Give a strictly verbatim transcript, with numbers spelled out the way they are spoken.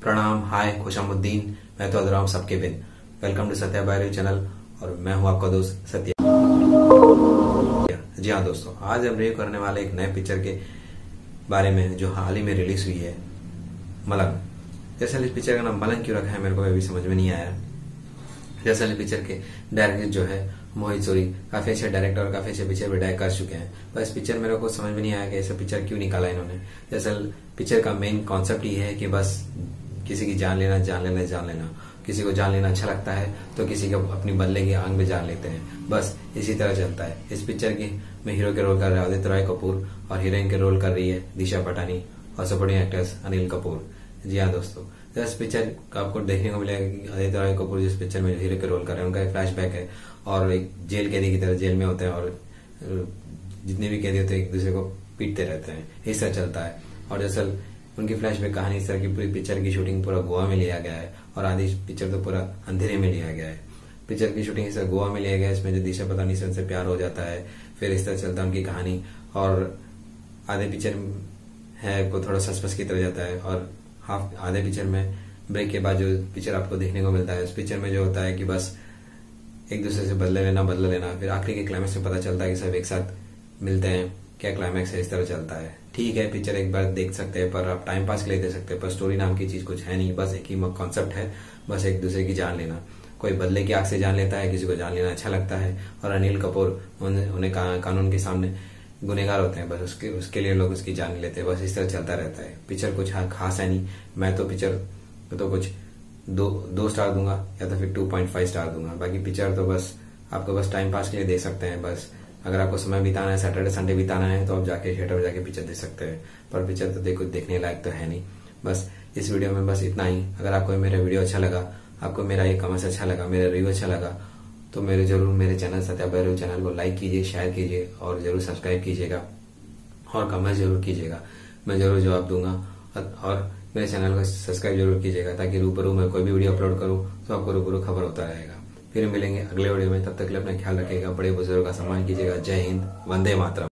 प्रणाम, हाय, खुशामुद्दीन। मैं तो अदराम सबके बिन। वेलकम टू सत्या बायरू चैनल और मैं हूं आपका दोस्त सत्या। जी हाँ दोस्तों, आज हम रिव्यू करने वाले एक नए पिक्चर के बारे में जो हाल ही में रिलीज हुई है, मलंग। दरअसल इस पिक्चर का नाम मलंग क्यों रखा है मेरे को अभी समझ में नहीं आया। दरअसल पिक्चर के डायरेक्टर जो है मोहित सूरी काफी अच्छे डायरेक्टर और काफी अच्छे पिक्चर भी डायरेक्ट कर चुके हैं। पर इस पिक्चर मेरे को समझ में नहीं आया कि ऐसा पिक्चर क्यों निकाला इन्होंने। दरअसल पिक्चर का मेन कॉन्सेप्ट ये है कि बस किसी की जान लेना जान लेना जान लेना किसी को जान लेना अच्छा लगता है तो किसी को अपनी बल्ले की आंख में जान लेते हैं, बस इसी तरह चलता है। इस पिक्चर की में हीरो के रोल कर रहा है आदित्य रॉय कपूर और हीरोइन के रोल कर रही है दिशा पटानी और सपोर्टिंग एक्ट्रेस अनिल कपूर। जी हाँ दोस्तों, तो इस पिक्चर का आपको देखने को मिलेगा कि आदित्य रॉय कपूर जिस पिक्चर में हीरो के रोल कर रहे हैं उनका एक फ्लैशबैक है और एक जेल कैदी की तरह जेल में होते हैं और जितने भी कैदी होते हैं एक दूसरे को पीटते रहते हैं, इस तरह चलता है। और दरअसल उनकी फ्लैशबैक कहानी इस तरह की पूरी पिक्चर की शूटिंग पूरा गोवा में लिया गया है और आधी पिक्चर तो पूरा अंधेरे में लिया गया है। पिक्चर की शूटिंग इस तरह गोवा में लिया गया है, इसमें जो दिशा पटानी से उनसे प्यार हो जाता है, फिर इस तरह चलता है उनकी कहानी और आधे पिक्चर है वो थोड़ा सस्पेंस की तरह जाता है और हाफ आधे पिक्चर में ब्रेक के बाद जो पिक्चर आपको देखने को मिलता है उस पिक्चर में जो होता है कि बस एक दूसरे से बदले लेना बदला लेना, फिर आखिरी के क्लाइमैक्स में पता चलता है कि सब एक साथ मिलते हैं, क्या क्लाइमैक्स है, इस तरह चलता है। ठीक है, पिक्चर एक बार देख सकते हैं पर आप टाइम पास के लिए दे सकते हैं, पर स्टोरी नाम की चीज कुछ है नहीं, बस एक ही कॉन्सेप्ट है, बस एक दूसरे की जान लेना। कोई बदले की आंख से जान लेता है, किसी को जान लेना अच्छा लगता है और अनिल कपूर उन्हें कानून के सामने गुनेगार होते हैं, बस उसके उसके लिए लोग उसकी जान लेते हैं, बस इस तरह चलता रहता है। पिक्चर कुछ खास है नहीं। मैं तो पिक्चर तो कुछ दो दो स्टार दूंगा या तो फिर टू पॉइंट फाइव स्टार दूंगा। बाकी पिक्चर तो बस आपको बस टाइम पास के लिए देख सकते हैं। बस अगर आपको समय बिताना है, सैटरडे संडे बिताना है तो आप जाके थिएटर में जाके पिक्चर देख सकते हैं, पर पिक्चर तो देखो देखने लायक तो है नहीं। बस इस वीडियो में बस इतना ही। अगर आपको मेरा वीडियो अच्छा लगा, आपको मेरा ये कमेंट्स अच्छा लगा, मेरा रिव्यू अच्छा लगा तो मेरे जरूर मेरे चैनल सत्या बायरू चैनल को लाइक कीजिए, शेयर कीजिए और जरूर सब्सक्राइब कीजिएगा और कमेंट जरूर कीजिएगा, मैं जरूर जवाब दूंगा। और मेरे चैनल को सब्सक्राइब जरूर कीजिएगा ताकि रूबरू मैं कोई भी वीडियो अपलोड करूं तो आपको रूबरू खबर होता रहेगा। फिर मिलेंगे अगले वीडियो में, तब तक के लिए अपना ख्याल रखिएगा, बड़े बुजुर्गों का सम्मान कीजिएगा। जय हिंद, वंदे मातरम।